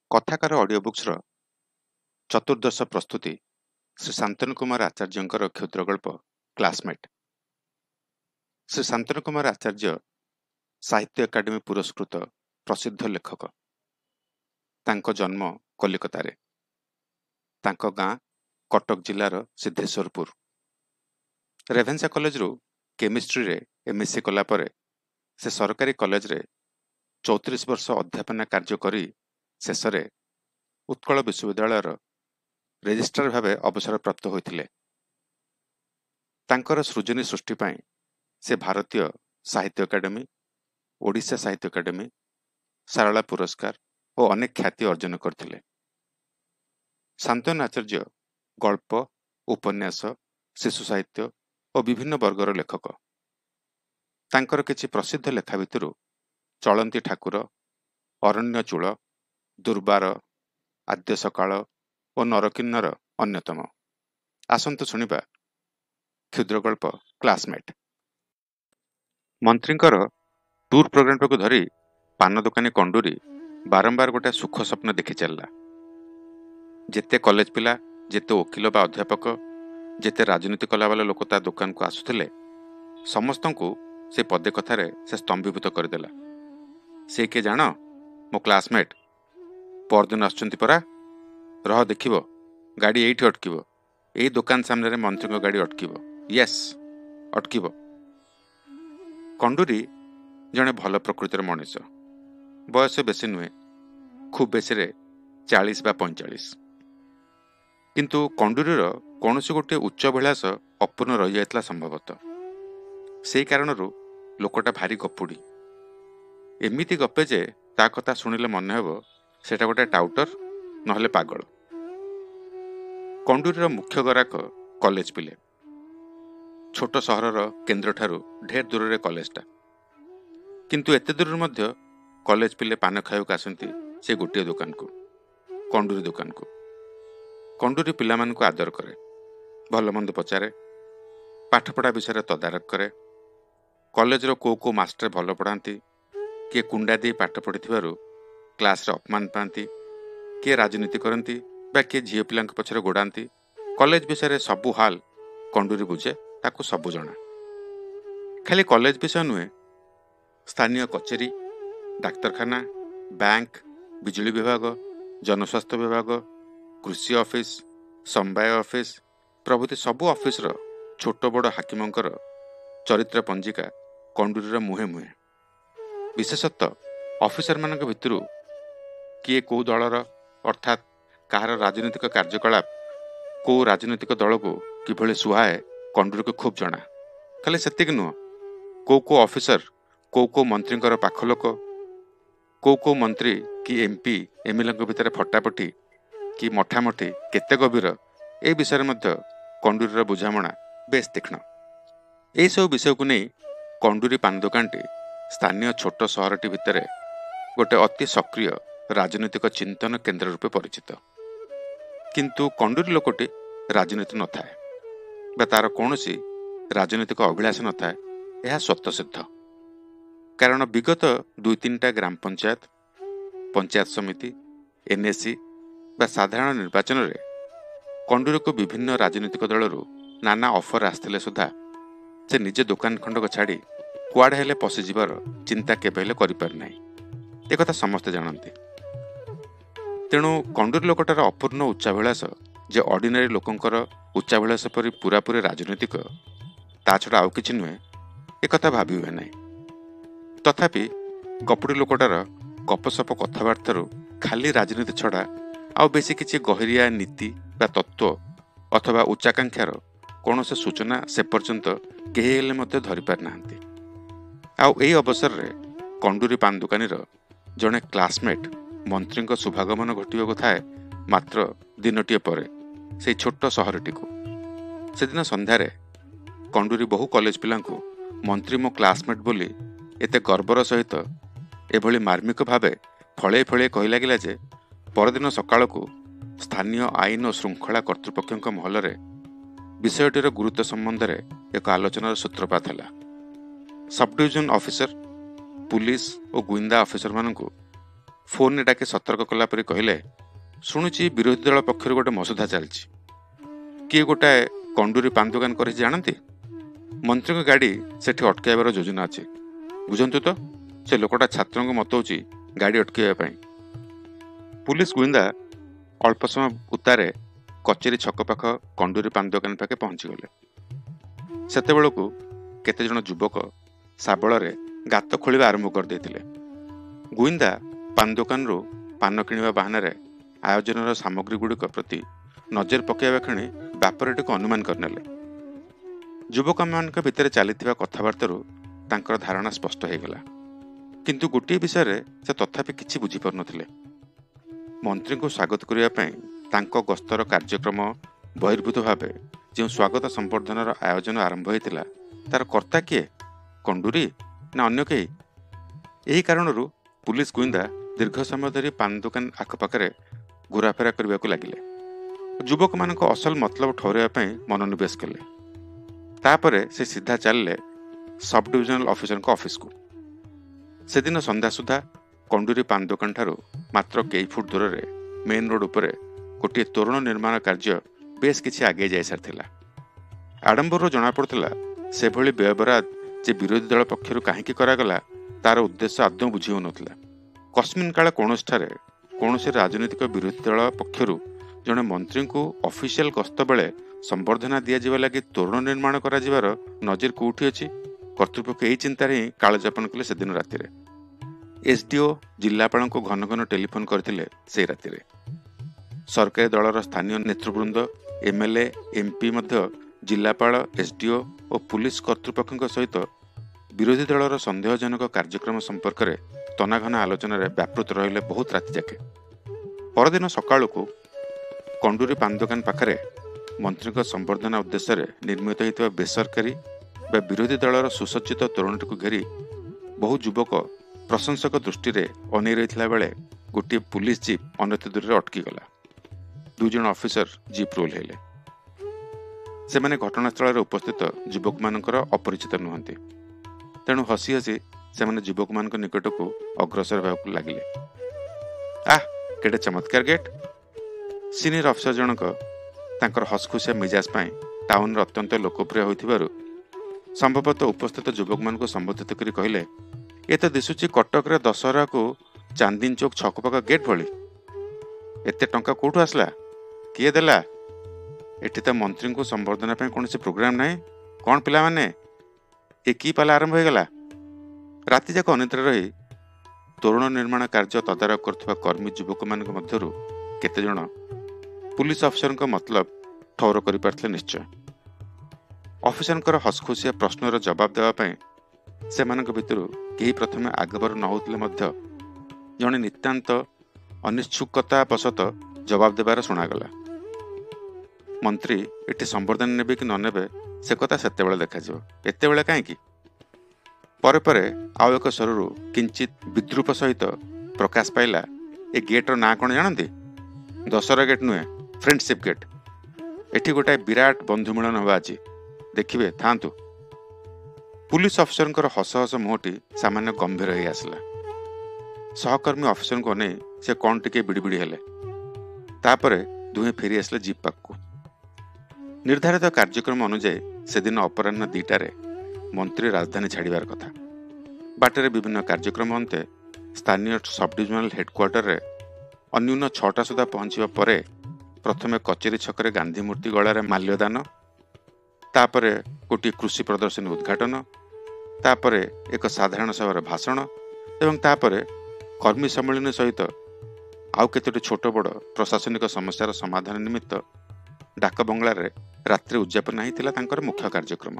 କଥାକାର ଅଡିଓ ବୁକ୍ସର ଚତୁର୍ଦ୍ଦଶ ପ୍ରସ୍ତୁତି ଶ୍ରୀ ଶାନ୍ତନୁ କୁମାର ଆଚାର୍ଯ୍ୟଙ୍କର କ୍ଷୁଦ୍ର ଗଳ୍ପ କ୍ଲାସମେଟ୍। ଶ୍ରୀ ଶାନ୍ତନୁ କୁମାର ଆଚାର୍ଯ୍ୟ ସାହିତ୍ୟ ଏକାଡେମୀ ପୁରସ୍କୃତ ପ୍ରସିଦ୍ଧ ଲେଖକ। ତାଙ୍କ ଜନ୍ମ କଲିକତାରେ। ତାଙ୍କ ଗାଁ କଟକ ଜିଲ୍ଲାର ସିଦ୍ଧେଶ୍ୱରପୁର। ରେଭେନ୍ସା କଲେଜରୁ କେମିଷ୍ଟ୍ରିରେ ଏମ୍ଏସ୍ସି କଲା ପରେ ସେ ସରକାରୀ କଲେଜରେ 34 ବର୍ଷ ଅଧ୍ୟାପନା କାର୍ଯ୍ୟ କରି ଶେଷରେ ଉତ୍କଳ ବିଶ୍ୱବିଦ୍ୟାଳୟର ରେଜିଷ୍ଟ୍ରାର ଭାବେ ଅବସରପ୍ରାପ୍ତ ହୋଇଥିଲେ। ତାଙ୍କର ସୃଜନୀ ସୃଷ୍ଟି ପାଇଁ ସେ ଭାରତୀୟ ସାହିତ୍ୟ ଏକାଡେମୀ, ଓଡ଼ିଶା ସାହିତ୍ୟ ଏକାଡେମୀ, ସାରଳା ପୁରସ୍କାର ଓ ଅନେକ ଖ୍ୟାତି ଅର୍ଜନ କରିଥିଲେ। ଶାନ୍ତନୁ ଆଚାର୍ଯ୍ୟ ଗଳ୍ପ, ଉପନ୍ୟାସ, ଶିଶୁ ସାହିତ୍ୟ ଓ ବିଭିନ୍ନ ବର୍ଗର ଲେଖକ। ତାଙ୍କର କିଛି ପ୍ରସିଦ୍ଧ ଲେଖା ଭିତରୁ ଚଳନ୍ତି ଠାକୁର, ଅରଣ୍ୟ ଚୂଳ, ଦୁର୍ବାର, ଆଦ୍ୟ ସକାଳ ଓ ନରକିନ୍ନର ଅନ୍ୟତମ। ଆସନ୍ତୁ ଶୁଣିବା କ୍ଷୁଦ୍ର ଗଳ୍ପ କ୍ଲାସମେଟ୍। ମନ୍ତ୍ରୀଙ୍କର ଟୁର୍ ପ୍ରୋଗ୍ରାମକୁ ଧରି ପାନ ଦୋକାନୀ କଣ୍ଡୁରୀ ବାରମ୍ବାର ଗୋଟାଏ ସୁଖ ସ୍ୱପ୍ନ ଦେଖି ଚାଲିଲା। ଯେତେ କଲେଜ ପିଲା, ଯେତେ ଓକିଲ ବା ଅଧ୍ୟାପକ, ଯେତେ ରାଜନୀତି କଲାବାଲା ଲୋକ ତା ଦୋକାନକୁ ଆସୁଥିଲେ, ସମସ୍ତଙ୍କୁ ସେ ପଦେ କଥାରେ ସେ ସ୍ତମ୍ଭୀଭୂତ କରିଦେଲା। ସେ କିଏ ଜାଣ? ମୋ କ୍ଲାସମେଟ୍। ପରଦିନ ଆସୁଛନ୍ତି ପରା, ରହ ଦେଖିବ, ଗାଡ଼ି ଏଇଠି ଅଟକିବ, ଏଇ ଦୋକାନ ସାମ୍ନାରେ ମନ୍ତ୍ରୀଙ୍କ ଗାଡ଼ି ଅଟକିବ। ୟେସ୍, ଅଟକିବ। କଣ୍ଡୁରୀ ଜଣେ ଭଲ ପ୍ରକୃତିର ମଣିଷ। ବୟସ ବେଶୀ ନୁହେଁ, ଖୁବ୍ ବେଶୀରେ 40 ବା 45। କିନ୍ତୁ କଣ୍ଡୁରୀର କୌଣସି ଗୋଟିଏ ଉଚ୍ଚାଭିଳାଷ ଅପୂର୍ଣ୍ଣ ରହିଯାଇଥିଲା ସମ୍ଭବତଃ। ସେଇ କାରଣରୁ ଲୋକଟା ଭାରି ଗପୁଡ଼ି। ଏମିତି ଗପେ ଯେ ତା କଥା ଶୁଣିଲେ ମନେ ହେବ ସେଟା ଗୋଟେ ଟାଉଟର ନହେଲେ ପାଗଳ। କଣ୍ଡୁରୀର ମୁଖ୍ୟ ଗରାକ କଲେଜ ପିଲେ। ଛୋଟ ସହରର କେନ୍ଦ୍ରଠାରୁ ଢେର ଦୂରରେ କଲେଜଟା। କିନ୍ତୁ ଏତେ ଦୂରରୁ ମଧ୍ୟ କଲେଜ ପିଲେ ପାନ ଖାଇବାକୁ ଆସନ୍ତି ସେ ଗୋଟିଏ ଦୋକାନକୁ, କଣ୍ଡୁରୀ ଦୋକାନକୁ। କଣ୍ଡୁରୀ ପିଲାମାନଙ୍କୁ ଆଦର କରେ, ଭଲ ମନ୍ଦ ପଚାରେ, ପାଠପଢ଼ା ବିଷୟରେ ତଦାରଖ କରେ। କଲେଜର କୋଉ କୋଉ ମାଷ୍ଟର ଭଲ ପଢ଼ାନ୍ତି, କିଏ କୁଣ୍ଡା ଦେଇ ପାଠ ପଢ଼ିଥିବାରୁ କ୍ଲାସରେ ଅପମାନ ପାଆନ୍ତି, କିଏ ରାଜନୀତି କରନ୍ତି ବା କିଏ ଝିଅ ପିଲାଙ୍କ ପଛରେ ଗୋଡ଼ାନ୍ତି, କଲେଜ ବିଷୟରେ ସବୁ ହାଲ କଣ୍ଡୁରୀ ବୁଝେ, ତାକୁ ସବୁ ଜଣା। ଖାଲି କଲେଜ ବିଷୟ ନୁହେଁ, ସ୍ଥାନୀୟ କଚେରୀ, ଡାକ୍ତରଖାନା, ବ୍ୟାଙ୍କ, ବିଜୁଳି ବିଭାଗ, ଜନସ୍ୱାସ୍ଥ୍ୟ ବିଭାଗ, କୃଷି ଅଫିସ, ସମବାୟ ଅଫିସ ପ୍ରଭୃତି ସବୁ ଅଫିସର ଛୋଟ ବଡ଼ ହାକିମଙ୍କର ଚରିତ୍ର ପଞ୍ଜିକା କଣ୍ଡୁରୀର ମୁହେଁ ମୁହେଁ। ବିଶେଷତଃ ଅଫିସରମାନଙ୍କ ଭିତରୁ କିଏ କେଉଁ ଦଳର, ଅର୍ଥାତ୍ କାହାର ରାଜନୈତିକ କାର୍ଯ୍ୟକଳାପ କେଉଁ ରାଜନୈତିକ ଦଳକୁ କିଭଳି ସୁହାଏ କଣ୍ଡୁରୀକୁ ଖୁବ୍ ଜଣା। ଖାଲି ସେତିକି ନୁହଁ, କେଉଁ କେଉଁ ଅଫିସର କେଉଁ କେଉଁ ମନ୍ତ୍ରୀଙ୍କର ପାଖ ଲୋକ, କେଉଁ କେଉଁ ମନ୍ତ୍ରୀ କି ଏମ୍ପି ଏମ୍ଏଲ୍ଏଙ୍କ ଭିତରେ ଫଟାଫଟି କି ମଠାମଠି କେତେ ଗଭୀର, ଏ ବିଷୟରେ ମଧ୍ୟ କଣ୍ଡୁରୀର ବୁଝାମଣା ବେଶ ତୀକ୍ଷ୍ଣ। ଏହିସବୁ ବିଷୟକୁ ନେଇ କଣ୍ଡୁରୀ ପାନ ଦୋକାନଟି ସ୍ଥାନୀୟ ଛୋଟ ସହରଟି ଭିତରେ ଗୋଟେ ଅତି ସକ୍ରିୟ ରାଜନୈତିକ ଚିନ୍ତନ କେନ୍ଦ୍ର ରୂପେ ପରିଚିତ। କିନ୍ତୁ କଣ୍ଡୁରୀ ଲୋକଟି ରାଜନୀତି ନଥାଏ ବା ତାର କୌଣସି ରାଜନୈତିକ ଅଭିଳାଷ ନଥାଏ, ଏହା ସ୍ୱତଃସିଦ୍ଧ। କାରଣ ବିଗତ 2-3ଟା ଗ୍ରାମ ପଞ୍ଚାୟତ, ପଞ୍ଚାୟତ ସମିତି, ଏନ୍ଏସି ବା ସାଧାରଣ ନିର୍ବାଚନରେ କଣ୍ଡୁରୀକୁ ବିଭିନ୍ନ ରାଜନୈତିକ ଦଳରୁ ନାନା ଅଫର ଆସିଥିଲେ ସୁଦ୍ଧା ସେ ନିଜେ ଦୋକାନ ଖଣ୍ଡକ ଛାଡ଼ି କୁଆଡ଼େ ହେଲେ ପଶିଯିବାର ଚିନ୍ତା କେବେ ହେଲେ କରିପାରିନାହିଁ। ଏକଥା ସମସ୍ତେ ଜାଣନ୍ତି। ତେଣୁ କଣ୍ଡୁରୀ ଲୋକଟାର ଅପୂର୍ଣ୍ଣ ଉଚ୍ଚାଭିଳାଷ ଯେ ଅର୍ଡିନାରୀ ଲୋକଙ୍କର ଉଚ୍ଚାଭିଳାଷ ପରି ପୁରାପୁରି ରାଜନୈତିକ, ତା ଛଡ଼ା ଆଉ କିଛି ନୁହେଁ, ଏକଥା ଭାବି ହୁଏ ନାହିଁ। ତଥାପି ଗପୁଡ଼ି ଲୋକଟାର ଗପସପ କଥାବାର୍ତ୍ତାରୁ ଖାଲି ରାଜନୀତି ଛଡ଼ା ଆଉ ବେଶୀ କିଛି ଗହିରିଆ ନୀତି ବା ତତ୍ତ୍ୱ ଅଥବା ଉଚ୍ଚାକାଂକ୍ଷାର କୌଣସି ସୂଚନା ସେ ପର୍ଯ୍ୟନ୍ତ କେହି ହେଲେ ମଧ୍ୟ ଧରିପାରିନାହାନ୍ତି। ଆଉ ଏଇ ଅବସରରେ କଣ୍ଡୁରୀ ପାନ ଦୋକାନୀର ଜଣେ କ୍ଲାସମେଟ୍ ମନ୍ତ୍ରୀଙ୍କ ଶୁଭାଗମନ ଘଟିବାକୁ ଥାଏ ମାତ୍ର ଦିନଟିଏ ପରେ ସେଇ ଛୋଟ ସହରଟିକୁ। ସେଦିନ ସନ୍ଧ୍ୟାରେ କଣ୍ଡୁରୀ ବହୁ କଲେଜ ପିଲାଙ୍କୁ ମନ୍ତ୍ରୀ ମୋ କ୍ଲାସମେଟ୍ ବୋଲି ଏତେ ଗର୍ବର ସହିତ ଏଭଳି ମାର୍ମିକ ଭାବେ ଫଳେଇ ଫଳେଇ କହି ଲାଗିଲା ଯେ ପରଦିନ ସକାଳକୁ ସ୍ଥାନୀୟ ଆଇନ ଓ ଶୃଙ୍ଖଳା କର୍ତ୍ତୃପକ୍ଷଙ୍କ ମହଲରେ ବିଷୟଟିର ଗୁରୁତ୍ୱ ସମ୍ବନ୍ଧରେ ଏକ ଆଲୋଚନାର ସୂତ୍ରପାତ ହେଲା। ସବ୍ ଡିଭିଜନ ଅଫିସର, ପୁଲିସ ଓ ଗୁଇନ୍ଦା ଅଫିସରମାନଙ୍କୁ फोन डाके सतर्क कला परी कहले, शुणुची विरोधी दल पक्षर गोटे मसुधा चलछि, किए गोटाए कंडूरी पान दुकान कर जानती, मंत्री को गाड़ी सेठी अटकाइबार योजना अच्छे, बुझंतु तो से लोकटा छात्रों को मतौची गाड़ी अटकाइबा। पुलिस गुइंदा अल्प समय उतारे कचेरी छक पाख कंडूरी पान दुकान पाखे पहुंची गले। सेते बेलकु केते जण युवक साबल गात खोलिबा आरंभ कर देथिले। गुइंदा पान दुकान रो पान किणवा बहाना आयोजन सामग्री गुड़िक प्रति नजर पकाइबा क्षणी बापरेटी को अनुमान करनेले। युवक मान भितर चली कथबार्तारू तांकर धारणा स्पष्ट हो गला, किंतु गोटे विषय से तथापि किछि बुझी पार नथिले। मंत्री को स्वागत करने तांको गस्तर कार्यक्रम बहिर्भूत भाव जो स्वागत संवर्धन आयोजन आरंभ होता तार कर्ता किए, कंडूरी ना अन्य कई? यही कारण पुलिस गुइंदा दीर्घ समय धरी पान दुकान आखपाखे घुराफेरा करने को लगिले। युवक मान असल मतलब ठहरवा मनोनिवेश कले। तापरे से सीधा चलले सब डिविजनल ऑफिसर ऑफिस को। से दिन संध्या सुधा कंडूरी पान दुकान ठारू मात्र कई फुट दूर रे मेन रोड उपरे गोटे तोरण निर्माण कार्य बेस किछि आगे जाय सारथिला। आडंबर जना पड़ता से भली व्ययबराद जे विरोधी दल पक्षर कहीं करागला तार उद्देश्य आदौ बुझी होनथिला। कस्मिन काल कौनसी राजनीतिक विरोधी दल पक्षर जड़े मंत्री को ऑफिशियल गस्त बेले संबर्धना दिया लगी तोरण निर्माण करार नजर कौटी अच्छी। कर्तृपक्ष यही चिंतार ही कालजापन कले से दिन राति। एसडीओ जिलापाल को घन घन टेलीफोन करते से राति। सरकारी दलर स्थानीय नेतृवृंद एमएलए एमपी जिलापाल एसडीओ और पुलिस कर्तृपक्ष सहित विरोधी दलर संदेहजनक कार्यक्रम संपर्क में तनाघना आलोचन व्यापृत रहिले बहुत राति जाके। परदिन सकाळ को कंडूरी पान दुकान पाखरे मंत्री संबर्धना उद्देश्य निर्मित होता बेसरकारी व विरोधी दलर सुसज्जित तोरणटी को घेरी बहु युवक प्रशंसक दृष्टि अनै रही बेले गोटे पुलिस जीप अनति दूर अटकी गला। दुई जन ऑफिसर जीप रोल हेले। से माने घटनास्थल उपस्थित युवक मानकर अपरिचित नुहंती, तेणु हसी हसी से माने युवक मान निकट को अग्रसर होगा लगिले। आह केटे चमत्कार गेट! सीनियर अफिसर जनक तांकर हसखुसिया मिजाज पाई टाउन अत्यंत लोकप्रिय होइथिबारु संभवतः उपस्थित युवक मान को संबोधित करी कहले, ये तो दिशुची कटक रे दशहरा को चांदीन चौक छकपाक गेट भली। एते टंका कोठु आसला? किए देला? एठी तो मंत्री को संबर्धना पे कौन प्रोग्राम नहीं। कौन पिला माने ए की पाला आरंभ हो गला? राति जाक अनिद्रा रही तोरण निर्माण कार्य तदारख करथुवा कर्मी युवक मान मध्यरु केते जण पुलिस अफिसर को मतलब ठौर करि पारथले निश्चय। ऑफिसर हसखुसिया प्रश्नर जवाब देवाई से भितर कहीं प्रथमे आगबर न होते जड़े नितांत अनिच्छुकता बसत जवाब देवार शुणागला। मंत्री एटी संबर्धना नेबे कि न नेबे से कथा सेतेबेले देखा एतेबेले कहीं परे परे आउ एक स्वरु किंचित विद्रूप सहित प्रकाश पाइला, ए गेटर ना कौन जानती? दशहरा गेट नुहे, फ्रेंडशिप गेट। एठी गोटाए विराट बंधु मिलन हवा आज, देखिए थांतु। पुलिस अफिसर हस हस मुहटी सामान्य गंभीर हो आसला। सहकर्मी अफिसर को नहीं से कौन टिके बिड़ी बिड़ी हेले। तापरे दुहे फेरी आसले जीप पाक को। निर्धारित कार्यक्रम अनुजाई से दिन अपराह्न 2टारे मंत्री राजधानी छाड़िबार कथा। बाटरे विभिन्न कार्यक्रम अंते स्थानीय सब डिविजनल हेडक्वार्टर रे अन्यून 6टा सुधा पहुंचवा परे प्रथमे कचेरी छकरे गांधी मूर्ति गलार माल्यदान, तापरे गोटे कृषि प्रदर्शनी उद्घाटन, तापरे एक साधारण सभार भाषण एवं तापरे कर्मी सम्मेलन सहित आउ केतोटी छोट बड़ प्रशासनिक समस्यार समाधान निमित्त डाक बंगलार रात्रि उद्यापन ही थिला तांकर मुख्य कार्यक्रम।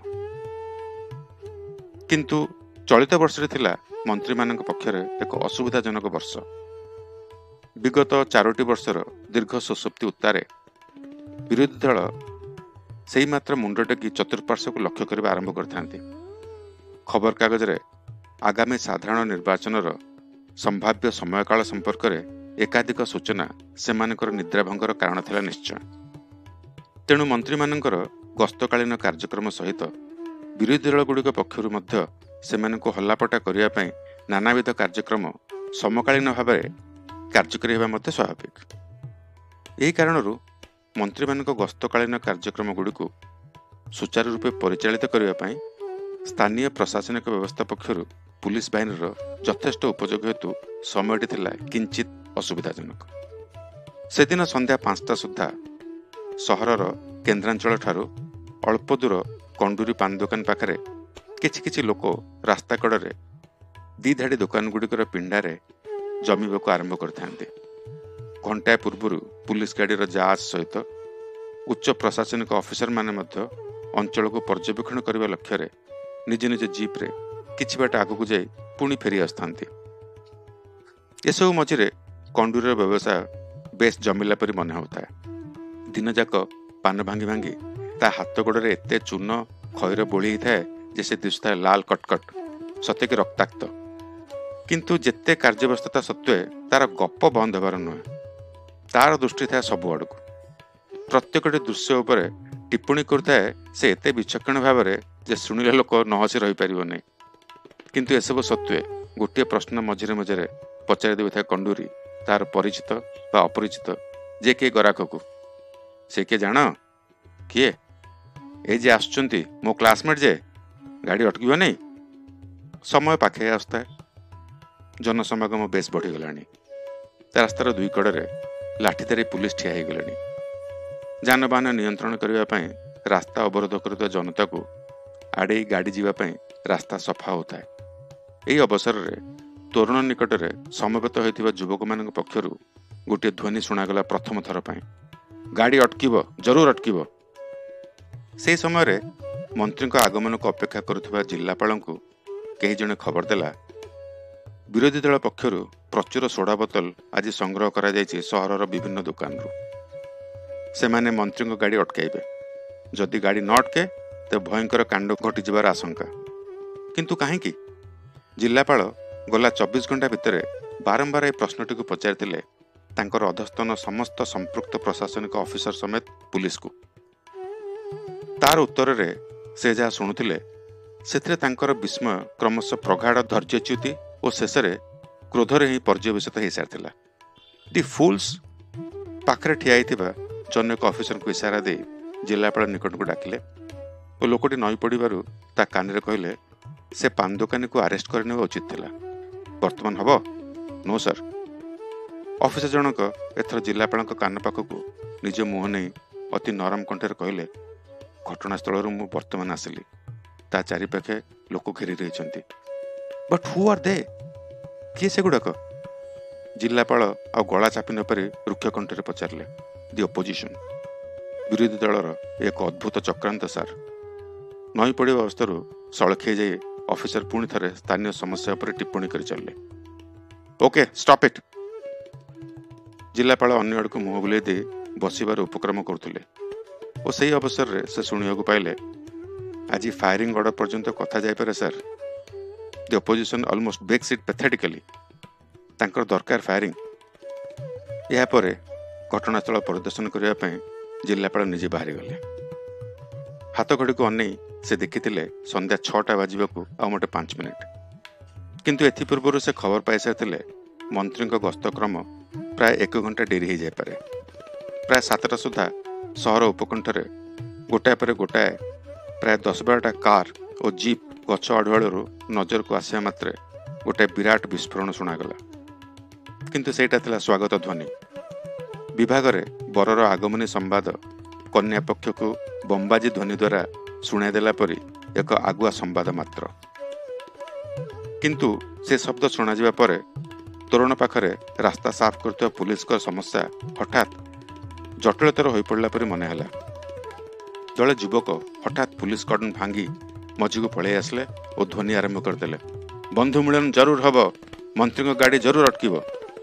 किंतु चलित वर्ष थिला मंत्री मानक पक्षरे एक असुविधाजनक वर्ष। विगत 4टी वर्षर दीर्घ सुसुप्ति उत्तारे विरोधी दल से मात्र मुंड टेकी चतुर्पार्श्व को लक्ष्य करने आरंभ करते। खबर कागज रे आगामी साधारण निर्वाचन संभाव्य समयकाल संपर्क में एकाधिक सूचना सेमानकर निद्राभंगर कारण थिला निश्चय। तेणु मंत्री मानकर गस्तकालीन कार्यक्रम सहित विरोधी दल गुड़िक पक्षर मध्य सेमानकु हल्लापटा करिया पई नानाविध कार्यक्रम समकालीन भाव କାର୍ଯ୍ୟକାରୀ ହେବା ମଧ୍ୟ ସ୍ୱାଭାବିକ। ଏହି କାରଣରୁ ମନ୍ତ୍ରୀମାନଙ୍କ ଗସ୍ତକାଳୀନ କାର୍ଯ୍ୟକ୍ରମଗୁଡ଼ିକୁ ସୁଚାରୁ ରୂପେ ପରିଚାଳିତ କରିବା ପାଇଁ ସ୍ଥାନୀୟ ପ୍ରଶାସନିକ ବ୍ୟବସ୍ଥା ପକ୍ଷରୁ ପୁଲିସ ବାହିନୀର ଯଥେଷ୍ଟ ଉପଯୋଗ ହେତୁ ସମୟଟି ଥିଲା କିଞ୍ଚିତ୍ ଅସୁବିଧାଜନକ। ସେଦିନ ସନ୍ଧ୍ୟା 5ଟା ସୁଦ୍ଧା ସହରର କେନ୍ଦ୍ରାଞ୍ଚଳଠାରୁ ଅଳ୍ପ ଦୂର କଣ୍ଡୁରୀ ପାନ ଦୋକାନ ପାଖରେ କିଛି ଲୋକ ରାସ୍ତା କଡ଼ରେ 2 ଧାଡ଼ି ଦୋକାନଗୁଡ଼ିକର ପିଣ୍ଡାରେ ଜମିବାକୁ ଆରମ୍ଭ କରିଥାନ୍ତି। ଘଣ୍ଟାଏ ପୂର୍ବରୁ ପୁଲିସ ଗାଡ଼ିର ଜାହାଜ ସହିତ ଉଚ୍ଚ ପ୍ରଶାସନିକ ଅଫିସରମାନେ ମଧ୍ୟ ଅଞ୍ଚଳକୁ ପର୍ଯ୍ୟବେକ୍ଷଣ କରିବା ଲକ୍ଷ୍ୟରେ ନିଜ ନିଜ ଜିପ୍ରେ କିଛି ବାଟ ଆଗକୁ ଯାଇ ପୁଣି ଫେରି ଆସିଥାନ୍ତି। ଏସବୁ ମଝିରେ କଣ୍ଡୁରୀର ବ୍ୟବସାୟ ବେଶ ଜମିଲା ପରି ମନେ ହେଉଥାଏ। ଦିନଯାକ ପାନ ଭାଙ୍ଗି ଭାଙ୍ଗି ତା ହାତ ଗୋଡ଼ରେ ଏତେ ଚୂନ ଖଇର ବୋଳି ହେଇଥାଏ ଯେ ସେ ଦିଶୁଥାଏ ଲାଲ କଟକଟ, ସତେକି ରକ୍ତାକ୍ତ। କିନ୍ତୁ ଯେତେ କାର୍ଯ୍ୟବ୍ୟସ୍ତତା ସତ୍ତ୍ୱେ ତାର ଗପ ବନ୍ଦ ହେବାର ନୁହେଁ। ତାର ଦୃଷ୍ଟି ଥାଏ ସବୁଆଡ଼କୁ। ପ୍ରତ୍ୟେକଟି ଦୃଶ୍ୟ ଉପରେ ଟିପ୍ପଣୀ କରୁଥାଏ ସେ ଏତେ ବିଚକ୍ଷଣ ଭାବରେ ଯେ ଶୁଣିଲେ ଲୋକ ନ ହସି ରହିପାରିବ ନାହିଁ। କିନ୍ତୁ ଏସବୁ ସତ୍ତ୍ୱେ ଗୋଟିଏ ପ୍ରଶ୍ନ ମଝିରେ ମଝିରେ ପଚାରି ଦେଉଥାଏ କଣ୍ଡୁରୀ ତାର ପରିଚିତ ବା ଅପରିଚିତ ଯେ କିଏ ଗରାଖକୁ। ସେ କିଏ ଜାଣ? କିଏ? ଏଇ ଯେ ଆସୁଛନ୍ତି ମୋ କ୍ଲାସମେଟ୍ ଯେ, ଗାଡ଼ି ଅଟକିବ ନାହିଁ। ସମୟ ପାଖେଇ ଆସୁଥାଏ। ଜନସମାଗମ ବେଶ ବଢ଼ିଗଲାଣି। ରାସ୍ତାର 2 କଡ଼ରେ ଲାଠିଧାରୀ ପୁଲିସ ଠିଆ ହୋଇଗଲେଣି। ଯାନବାହନ ନିୟନ୍ତ୍ରଣ କରିବା ପାଇଁ ରାସ୍ତା ଅବରୋଧ କରୁଥିବା ଜନତାକୁ ଆଡ଼େଇ ଗାଡ଼ି ଯିବା ପାଇଁ ରାସ୍ତା ସଫା ହେଉଥାଏ। ଏହି ଅବସରରେ ତୋରଣ ନିକଟରେ ସମବେତ ହୋଇଥିବା ଯୁବକମାନଙ୍କ ପକ୍ଷରୁ ଗୋଟିଏ ଧ୍ୱନି ଶୁଣାଗଲା ପ୍ରଥମ ଥର ପାଇଁ, ଗାଡ଼ି ଅଟକିବ, ଜରୁର ଅଟକିବ। ସେହି ସମୟରେ ମନ୍ତ୍ରୀଙ୍କ ଆଗମନକୁ ଅପେକ୍ଷା କରୁଥିବା ଜିଲ୍ଲାପାଳଙ୍କୁ କେହି ଜଣେ ଖବର ଦେଲା, ବିରୋଧୀ ଦଳ ପକ୍ଷରୁ ପ୍ରଚୁର ସୋଡ଼ା ବୋତଲ ଆଜି ସଂଗ୍ରହ କରାଯାଇଛି ସହରର ବିଭିନ୍ନ ଦୋକାନରୁ। ସେମାନେ ମନ୍ତ୍ରୀଙ୍କ ଗାଡ଼ି ଅଟକାଇବେ। ଯଦି ଗାଡ଼ି ନ ଅଟକେ ତେବେ ଭୟଙ୍କର କାଣ୍ଡ ଘଟିଯିବାର ଆଶଙ୍କା। କିନ୍ତୁ କାହିଁକି? ଜିଲ୍ଲାପାଳ ଗଲା 24 ଘଣ୍ଟା ଭିତରେ ବାରମ୍ବାର ଏହି ପ୍ରଶ୍ନଟିକୁ ପଚାରିଥିଲେ ତାଙ୍କର ଅଧସ୍ତନ ସମସ୍ତ ସମ୍ପୃକ୍ତ ପ୍ରଶାସନିକ ଅଫିସର ସମେତ ପୁଲିସକୁ। ତାର ଉତ୍ତରରେ ସେ ଯାହା ଶୁଣୁଥିଲେ ସେଥିରେ ତାଙ୍କର ବିସ୍ମୟ କ୍ରମଶଃ ପ୍ରଗାଢ଼ ଧୈର୍ଯ୍ୟଚ୍ୟୁତି ଓ ଶେଷରେ କ୍ରୋଧରେ ହିଁ ପର୍ଯ୍ୟବେସିତ ହୋଇସାରିଥିଲା। The fools! ପାଖରେ ଠିଆ ହୋଇଥିବା ଜଣେ ଏକ ଅଫିସରଙ୍କୁ ଇସାରା ଦେଇ ଜିଲ୍ଲାପାଳ ନିକଟକୁ ଡାକିଲେ ଓ ଲୋକଟି ନଈ ପଡ଼ିବାରୁ ତା କାନରେ କହିଲେ, ସେ ପାନ ଦୋକାନୀକୁ ଆରେଷ୍ଟ କରିନେବା ଉଚିତ ଥିଲା। ବର୍ତ୍ତମାନ ହବ? No sir. ଅଫିସର ଜଣକ ଏଥର ଜିଲ୍ଲାପାଳଙ୍କ କାନ ପାଖକୁ ନିଜ ମୁହଁ ନେଇ ଅତି ନରମ କଣ୍ଠରେ କହିଲେ, ଘଟଣାସ୍ଥଳରୁ ମୁଁ ବର୍ତ୍ତମାନ ଆସିଲି। ତା ଚାରିପାଖେ ଲୋକ ଘେରି ରହିଛନ୍ତି। But who are they? କିଏ ସେଗୁଡ଼ାକ? ଜିଲ୍ଲାପାଳ ଆଉ ଗଳା ଚାପି ନପାରି ରୁକ୍ଷ କଣ୍ଠରେ ପଚାରିଲେ, ଦି ଅପୋଜିସନ୍। ବିରୋଧୀ ଦଳର ଏକ ଅଦ୍ଭୁତ ଚକ୍ରାନ୍ତ ସାର୍। ନଈ ପଡ଼ିବା ଅବସ୍ଥାରୁ ସଳଖେଇ ଯାଇ ଅଫିସର ପୁଣି ଥରେ ସ୍ଥାନୀୟ ସମସ୍ୟା ଉପରେ ଟିପ୍ପଣୀ କରି ଚାଲିଲେ। Okay, stop it. ଜିଲ୍ଲାପାଳ ଅନ୍ୟ ଆଡ଼କୁ ମୁହଁ ବୁଲେଇ ଦେଇ ବସିବାର ଉପକ୍ରମ କରୁଥିଲେ ଓ ସେହି ଅବସରରେ ସେ ଶୁଣିବାକୁ ପାଇଲେ, ଆଜି ଫାୟାରିଂ ଅର୍ଡର ପର୍ଯ୍ୟନ୍ତ କଥା ଯାଇପାରେ sir. The opposition almost backs it pathetically. ତାଙ୍କର ଦରକାର ଫାୟାରିଂ। ଏହାପରେ ଘଟଣାସ୍ଥଳ ପରିଦର୍ଶନ କରିବା ପାଇଁ ଜିଲ୍ଲାପାଳ ନିଜେ ବାହାରିଗଲେ। ହାତ ଘଡ଼ିକୁ ଅନେଇ ସେ ଦେଖିଥିଲେ ସନ୍ଧ୍ୟା 6ଟା ବାଜିବାକୁ ଆଉ ମୋଟେ 5 ମିନିଟ୍। କିନ୍ତୁ ଏଥିପୂର୍ବରୁ ସେ ଖବର ପାଇସାରିଥିଲେ ମନ୍ତ୍ରୀଙ୍କ ଗସ୍ତକ୍ରମ ପ୍ରାୟ 1 ଘଣ୍ଟା ଡେରି ହୋଇଯାଇପାରେ। ପ୍ରାୟ 7ଟା ସୁଦ୍ଧା ସହର ଉପକଣ୍ଠରେ ଗୋଟାଏ ପରେ ଗୋଟାଏ ପ୍ରାୟ 10-12ଟା କାର୍ ଓ ଜିପ୍ ଗଛ ଆଢ଼ୁଆଳରୁ ନଜରକୁ ଆସିବା ମାତ୍ରେ ଗୋଟାଏ ବିରାଟ ବିସ୍ଫୋରଣ ଶୁଣାଗଲା। କିନ୍ତୁ ସେଇଟା ଥିଲା ସ୍ୱାଗତ ଧ୍ୱନି। ବିଭାଗରେ ବରର ଆଗମନୀ ସମ୍ବାଦ କନ୍ୟା ପକ୍ଷକୁ ବମ୍ବାଜୀ ଧ୍ୱନି ଦ୍ୱାରା ଶୁଣାଇ ଦେଲା ପରି ଏକ ଆଗୁଆ ସମ୍ବାଦ ମାତ୍ର। କିନ୍ତୁ ସେ ଶବ୍ଦ ଶୁଣାଯିବା ପରେ ତୋରଣ ପାଖରେ ରାସ୍ତା ସାଫ କରୁଥିବା ପୁଲିସଙ୍କ ସମସ୍ୟା ହଠାତ୍ ଜଟିଳତର ହୋଇପଡ଼ିଲା ପରି ମନେ ହେଲା। ଜଣେ ଯୁବକ ହଠାତ୍ ପୁଲିସ କର୍ଡନ ଭାଙ୍ଗି ମଝିକୁ ପଳାଇ ଆସିଲେ ଓ ଧ୍ୱନି ଆରମ୍ଭ କରିଦେଲେ, ବନ୍ଧୁ ମିଳନ ଜରୁର ହେବ, ମନ୍ତ୍ରୀଙ୍କ ଗାଡ଼ି ଜରୁର ଅଟକିବ।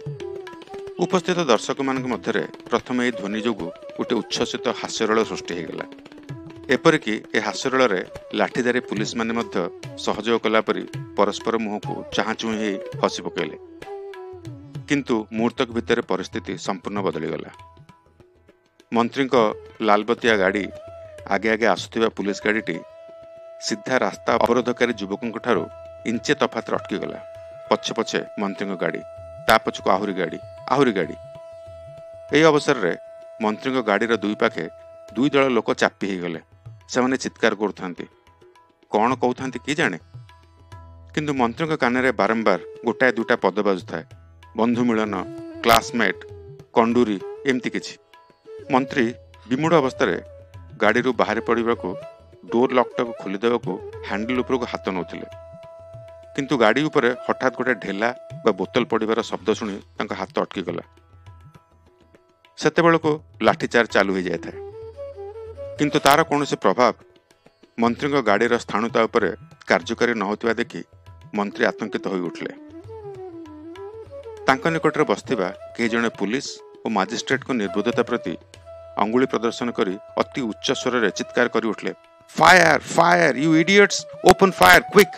ଉପସ୍ଥିତ ଦର୍ଶକମାନଙ୍କ ମଧ୍ୟରେ ପ୍ରଥମେ ଏହି ଧ୍ୱନି ଯୋଗୁଁ ଗୋଟିଏ ଉଚ୍ଛ୍ୱସିତ ହାସ୍ୟରୋଳ ସୃଷ୍ଟି ହୋଇଗଲା। ଏପରିକି ଏ ହାସ୍ୟରୋଳରେ ଲାଠିଧାରୀ ପୁଲିସମାନେ ମଧ୍ୟ ସହଯୋଗ କଲାପରି ପରସ୍ପର ମୁହଁକୁ ଚାହାଁ ଚୁହିଁ ହୋଇ ହସି ପକାଇଲେ। କିନ୍ତୁ ମୁହୂର୍ତ୍ତକ ଭିତରେ ପରିସ୍ଥିତି ସମ୍ପୂର୍ଣ୍ଣ ବଦଳିଗଲା। ମନ୍ତ୍ରୀଙ୍କ ଲାଲବତିଆ ଗାଡ଼ି ଆଗେ ଆଗେ ଆସୁଥିବା ପୁଲିସ ଗାଡ଼ିଟି ସିଧା ରାସ୍ତା ଅବରୋଧକାରୀ ଯୁବକଙ୍କ ଠାରୁ ଇଞ୍ଚେ ତଫାତରେ ଅଟକିଗଲା। ପଛେ ପଛେ ମନ୍ତ୍ରୀଙ୍କ ଗାଡ଼ି, ତା ପଛକୁ ଆହୁରି ଗାଡ଼ି ଆହୁରି ଗାଡ଼ି। ଏହି ଅବସରରେ ମନ୍ତ୍ରୀଙ୍କ ଗାଡ଼ିର ଦୁଇ ପାଖେ ଦୁଇ ଦଳ ଲୋକ ଚାପି ହେଇଗଲେ। ସେମାନେ ଚିତ୍କାର କରୁଥାନ୍ତି, କ'ଣ କହୁଥାନ୍ତି କି ଜାଣେ। କିନ୍ତୁ ମନ୍ତ୍ରୀଙ୍କ କାନରେ ବାରମ୍ବାର ଗୋଟାଏ ଦୁଇଟା ପଦ ବାଜୁଥାଏ, ବନ୍ଧୁ ମିଳନ, କ୍ଲାସମେଟ୍, କଣ୍ଡୁରୀ, ଏମିତି କିଛି। ମନ୍ତ୍ରୀ ବିମୁଢ଼ ଅବସ୍ଥାରେ ଗାଡ଼ିରୁ ବାହାରି ପଡ଼ିବାକୁ, ଡୋର୍ ଲକ୍ଟାକୁ ଖୋଲିଦେବାକୁ ହ୍ୟାଣ୍ଡେଲ ଉପରକୁ ହାତ ନେଉଥିଲେ। କିନ୍ତୁ ଗାଡ଼ି ଉପରେ ହଠାତ୍ ଗୋଟେ ଢେଲା ବା ବୋତଲ ପଡ଼ିବାର ଶବ୍ଦ ଶୁଣି ତାଙ୍କ ହାତ ଅଟକିଗଲା। ସେତେବେଳକୁ ଲାଠିଚାର୍ଜ ଚାଲୁ ହୋଇଯାଇଥାଏ। କିନ୍ତୁ ତାର କୌଣସି ପ୍ରଭାବ ମନ୍ତ୍ରୀଙ୍କ ଗାଡ଼ିର ସ୍ଥାଣୁତା ଉପରେ କାର୍ଯ୍ୟକାରୀ ନ ହେଉଥିବା ଦେଖି ମନ୍ତ୍ରୀ ଆତଙ୍କିତ ହୋଇ ଉଠିଲେ। ତାଙ୍କ ନିକଟରେ ବସିଥିବା କେହି ଜଣେ ପୁଲିସ ଓ ମାଜିଷ୍ଟ୍ରେଟଙ୍କ ନିର୍ବୁଦ୍ଧତା ପ୍ରତି ଅଙ୍ଗୁଳି ପ୍ରଦର୍ଶନ କରି ଅତି ଉଚ୍ଚ ସ୍ୱରରେ ଚିତ୍କାର କରି ଉଠିଲେ, fire fire you idiots, open fire quick.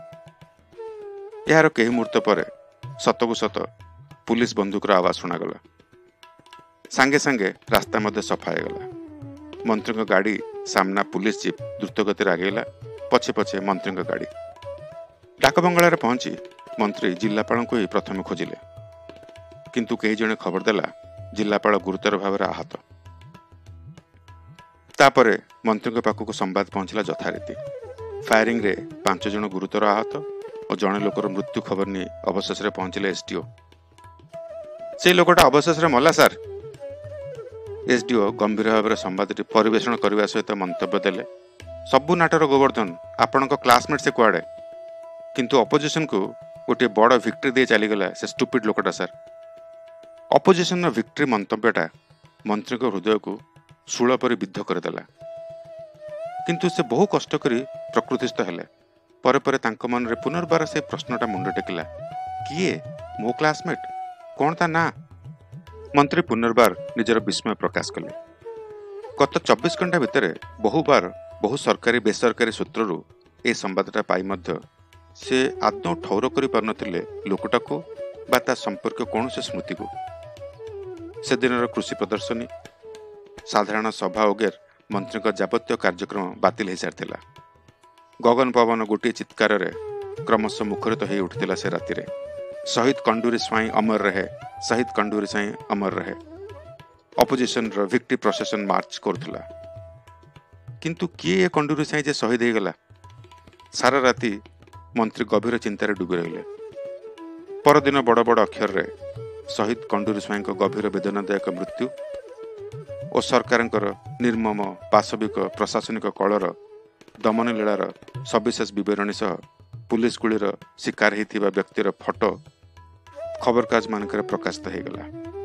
ଏହାର କେହି ମୁହୂର୍ତ୍ତ ପରେ ସତକୁ ସତ ପୁଲିସ ବନ୍ଧୁକର ଆୱାଜ ଶୁଣାଗଲା। ସାଙ୍ଗେ ସାଙ୍ଗେ ରାସ୍ତା ମଧ୍ୟ ସଫା ହେଇଗଲା। ମନ୍ତ୍ରୀଙ୍କ ଗାଡ଼ି ସାମ୍ନା ପୁଲିସ ଜିପ୍ ଦ୍ରୁତଗତିରେ ଆଗେଇଲା, ପଛେ ପଛେ ମନ୍ତ୍ରୀଙ୍କ ଗାଡ଼ି। ଡାକବଙ୍ଗଳାରେ ପହଞ୍ଚି ମନ୍ତ୍ରୀ ଜିଲ୍ଲାପାଳଙ୍କୁ ହିଁ ପ୍ରଥମେ ଖୋଜିଲେ। କିନ୍ତୁ କେହି ଜଣେ ଖବର ଦେଲା, ଜିଲ୍ଲାପାଳ ଗୁରୁତର ଭାବରେ ଆହତ। ତାପରେ ମନ୍ତ୍ରୀଙ୍କ ପାଖକୁ ସମ୍ବାଦ ପହଞ୍ଚିଲା ଯଥାରୀତି। ଫାୟାରିଂରେ 5 ଜଣ ଗୁରୁତର ଆହତ ଓ ଜଣେ ଲୋକର ମୃତ୍ୟୁ ଖବର ନେଇ ଅବଶେଷରେ ପହଞ୍ଚିଲେ ଏସ୍ଡିଓ। ସେଇ ଲୋକଟା ଅବଶେଷରେ ମଲା ସାର୍। ଏସ୍ଡିଓ ଗମ୍ଭୀର ଭାବରେ ସମ୍ବାଦଟି ପରିବେଷଣ କରିବା ସହିତ ମନ୍ତବ୍ୟ ଦେଲେ, ସବୁ ନାଟର ଗୋବର୍ଦ୍ଧନ, ଆପଣଙ୍କ କ୍ଲାସମେଟ୍ ସେ କୁଆଡ଼େ। କିନ୍ତୁ ଅପୋଜିସନକୁ ଗୋଟିଏ ବଡ଼ ଭିକ୍ଟ୍ରି ଦେଇ ଚାଲିଗଲା ସେ ଷ୍ଟୁପିଡ୍ ଲୋକଟା ସାର୍। ଅପୋଜିସନର ଭିକ୍ଟ୍ରି ମନ୍ତବ୍ୟଟା ମନ୍ତ୍ରୀଙ୍କ ହୃଦୟକୁ ଶୂଳ ପରି ବିଦ୍ଧ କରିଦେଲା। କିନ୍ତୁ ସେ ବହୁ କଷ୍ଟ କରି ପ୍ରକୃତିସ୍ଥ ହେଲେ। ପରେ ପରେ ତାଙ୍କ ମନରେ ପୁନର୍ବାର ସେ ପ୍ରଶ୍ନଟା ମୁଣ୍ଡ ଟେକିଲା, କିଏ ମୋ କ୍ଲାସମେଟ୍, କ'ଣ ତା ନାଁ? ମନ୍ତ୍ରୀ ପୁନର୍ବାର ନିଜର ବିସ୍ମୟ ପ୍ରକାଶ କଲେ। ଗତ 24 ଘଣ୍ଟା ଭିତରେ ବହୁବାର ବହୁ ସରକାରୀ ବେସରକାରୀ ସୂତ୍ରରୁ ଏ ସମ୍ବାଦଟା ପାଇ ମଧ୍ୟ ସେ ଆଦୌ ଠଉର କରିପାରୁନଥିଲେ ଲୋକଟାକୁ ବା ତା ସମ୍ପର୍କୀୟ କୌଣସି ସ୍ମୃତିକୁ। ସେଦିନର କୃଷି ପ୍ରଦର୍ଶନୀ, ସାଧାରଣ ସଭା ଓଗେର ମନ୍ତ୍ରୀଙ୍କ ଯାବତୀୟ କାର୍ଯ୍ୟକ୍ରମ ବାତିଲ ହୋଇସାରିଥିଲା। ଗଗନ ପବନ ଗୋଟିଏ ଚିତ୍କାରରେ କ୍ରମଶଃ ମୁଖରିତ ହୋଇ ଉଠିଥିଲା ସେ ରାତିରେ, ଶହୀଦ କଣ୍ଡୁରୀ ସ୍ୱାଇଁ ଅମର ରହେ, ଶହୀଦ କଣ୍ଡୁରୀ ସ୍ୱାଇଁ ଅମର ରହେ। ଅପୋଜିସନର ଭିକ୍ଟ୍ରି ପ୍ରସେସନ ମାର୍ଚ୍ଚ କରୁଥିଲା। କିନ୍ତୁ କିଏ ଏ କଣ୍ଡୁରୀ ସ୍ୱାଇଁ ଯେ ଶହୀଦ ହେଇଗଲା? ସାରା ରାତି ମନ୍ତ୍ରୀ ଗଭୀର ଚିନ୍ତାରେ ଡୁବି ରହିଲେ। ପରଦିନ ବଡ଼ ବଡ଼ ଅକ୍ଷରରେ ଶହୀଦ କଣ୍ଡୁରୀ ସ୍ୱାଇଁଙ୍କ ଗଭୀର ବେଦନାଦାୟକ ମୃତ୍ୟୁ ଓ ସରକାରଙ୍କର ନିର୍ମମ ପାଶବିକ ପ୍ରଶାସନିକ କଳର ଦମନ ଲୀଳାର ସବିଶେଷ ବିବରଣୀ ସହ ପୁଲିସ ଗୁଳିର ଶିକାର ହୋଇଥିବା ବ୍ୟକ୍ତିର ଫଟୋ ଖବରକାଗଜମାନଙ୍କରେ ପ୍ରକାଶିତ ହୋଇଗଲା।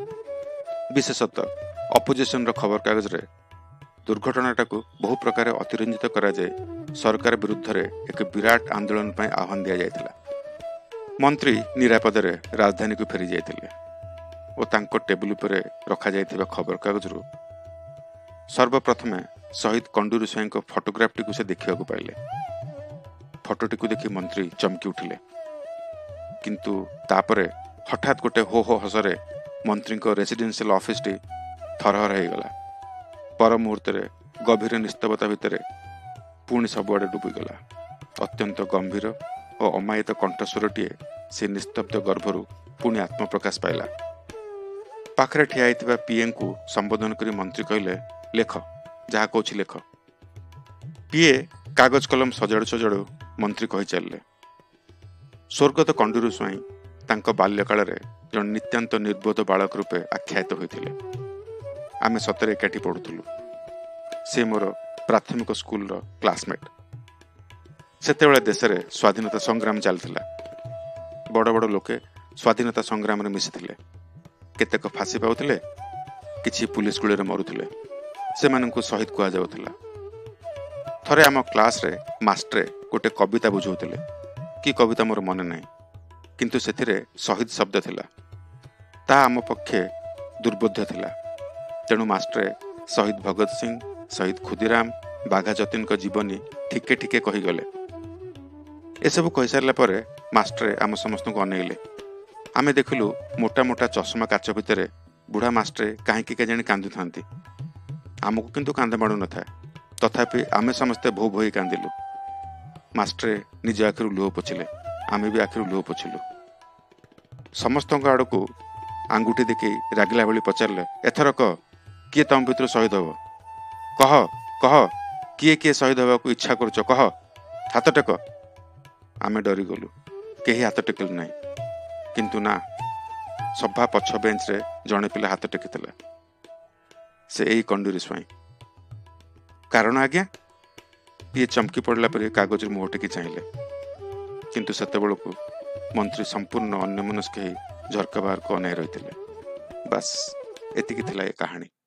ବିଶେଷତଃ ଅପୋଜିସନର ଖବରକାଗଜରେ ଦୁର୍ଘଟଣାଟାକୁ ବହୁ ପ୍ରକାର ଅତିରଞ୍ଜିତ କରାଯାଇ ସରକାର ବିରୁଦ୍ଧରେ ଏକ ବିରାଟ ଆନ୍ଦୋଳନ ପାଇଁ ଆହ୍ୱାନ ଦିଆଯାଇଥିଲା। ମନ୍ତ୍ରୀ ନିରାପଦରେ ରାଜଧାନୀକୁ ଫେରି ଯାଇଥିଲେ ଓ ତାଙ୍କ ଟେବୁଲ ଉପରେ ରଖାଯାଇଥିବା ଖବରକାଗଜରୁ ସର୍ବପ୍ରଥମେ ଶହୀଦ କଣ୍ଡୁରୀ ସ୍ୱାଇଁଙ୍କ ଫଟୋଗ୍ରାଫଟିକୁ ସେ ଦେଖିବାକୁ ପାଇଲେ। ଫଟୋଟିକୁ ଦେଖି ମନ୍ତ୍ରୀ ଚମକି ଉଠିଲେ। କିନ୍ତୁ ତାପରେ ହଠାତ୍ ଗୋଟେ ହୋ ହୋ ହସରେ ମନ୍ତ୍ରୀଙ୍କ ରେସିଡେନ୍ସିଆଲ ଅଫିସଟି ଥରହର ହେଇଗଲା। ପର ମୁହୂର୍ତ୍ତରେ ଗଭୀର ନିସ୍ତବତା ଭିତରେ ପୁଣି ସବୁଆଡ଼େ ଡୁବିଗଲା। ଅତ୍ୟନ୍ତ ଗମ୍ଭୀର ଓ ଅମାୟିତ କଣ୍ଠସ୍ୱରଟିଏ ସେ ନିସ୍ତବ୍ଧ ଗର୍ଭରୁ ପୁଣି ଆତ୍ମପ୍ରକାଶ ପାଇଲା। ପାଖରେ ଠିଆ ହୋଇଥିବା ପିଏଙ୍କୁ ସମ୍ବୋଧନ କରି ମନ୍ତ୍ରୀ କହିଲେ, ଲେଖ, ଯାହା କହୁଛି ଲେଖ। ପିଏ କାଗଜ କଲମ ସଜାଡ଼ୁ ସଜାଡ଼ୁ ମନ୍ତ୍ରୀ କହି ଚାଲିଲେ, ସ୍ୱର୍ଗତ କଣ୍ଡୁରୀ ସ୍ୱାଇଁ ତାଙ୍କ ବାଲ୍ୟକାଳରେ ଜଣେ ନିତାନ୍ତ ନିର୍ବୋଧ ବାଳକ ରୂପେ ଆଖ୍ୟାୟିତ ହୋଇଥିଲେ। ଆମେ ସତରେ ଏକାଠି ପଢ଼ୁଥିଲୁ। ସେ ମୋର ପ୍ରାଥମିକ ସ୍କୁଲର କ୍ଲାସମେଟ୍। ସେତେବେଳେ ଦେଶରେ ସ୍ୱାଧୀନତା ସଂଗ୍ରାମ ଚାଲିଥିଲା। ବଡ଼ ବଡ଼ ଲୋକେ ସ୍ୱାଧୀନତା ସଂଗ୍ରାମରେ ମିଶିଥିଲେ। କେତେକ ଫାଶୀ ପାଉଥିଲେ, କିଛି ପୁଲିସ ଗୁଳିରେ ମରୁଥିଲେ। ସେମାନଙ୍କୁ ଶହୀଦ କୁହାଯାଉଥିଲା। ଥରେ ଆମ କ୍ଲାସରେ ମାଷ୍ଟ୍ରେ ଗୋଟେ କବିତା ବୁଝାଉଥିଲେ। କି କବିତା ମୋର ମନେ ନାହିଁ, କିନ୍ତୁ ସେଥିରେ ଶହୀଦ ଶବ୍ଦ ଥିଲା। ତାହା ଆମ ପକ୍ଷେ ଦୁର୍ବୋଧ୍ୟ ଥିଲା। ତେଣୁ ମାଷ୍ଟ୍ରେ ଶହୀଦ ଭଗତ ସିଂ, ଶହୀଦ ଖୁଦିରାମ, ବାଘା ଯତୀନଙ୍କ ଜୀବନୀ ଠିକେ ଠିକେ କହିଗଲେ। ଏସବୁ କହିସାରିଲା ପରେ ମାଷ୍ଟ୍ରେ ଆମ ସମସ୍ତଙ୍କୁ ଅନେଇଲେ। ଆମେ ଦେଖିଲୁ ମୋଟା ମୋଟା ଚଷମା କାଚ ଭିତରେ ବୁଢ଼ା ମାଷ୍ଟ୍ରେ କାହିଁକି କେଜାଣି କାନ୍ଦୁଥାନ୍ତି। ଆମକୁ କିନ୍ତୁ କାନ୍ଦ ମାଡ଼ୁନଥାଏ। ତଥାପି ଆମେ ସମସ୍ତେ ଭୋ ଭୋଇ କାନ୍ଦିଲୁ। ମାଷ୍ଟ୍ରେ ନିଜ ଆଖିରୁ ଲୁହ ପୋଛିଲେ, ଆମେ ବି ଆଖିରୁ ଲୁହ ପୋଛିଲୁ। ସମସ୍ତଙ୍କ ଆଡ଼କୁ आंगुठी देखी रागिला भली पचारे, एथर कह किए तम भितर शहीद हब, कह कह किए किए शहीद हवा को इच्छा करुच, कह हाथ टेक। आमे डरीगलु, केही हाथ टेकिलु ना, किंतु ना सभा पछ बेंच रे जड़े पिला हाथ टेकिला, से यही कंडूरी स्वाई। कारण आज्ञा, ये चमकी पड़ला पर कागज मुह टेकी चाहिए, किंतु सेतेबेलकु मंत्री संपूर्ण अन्यमनस्क झरका बाहर को अनाई रही। बस एतिकी थिला ये कहानी।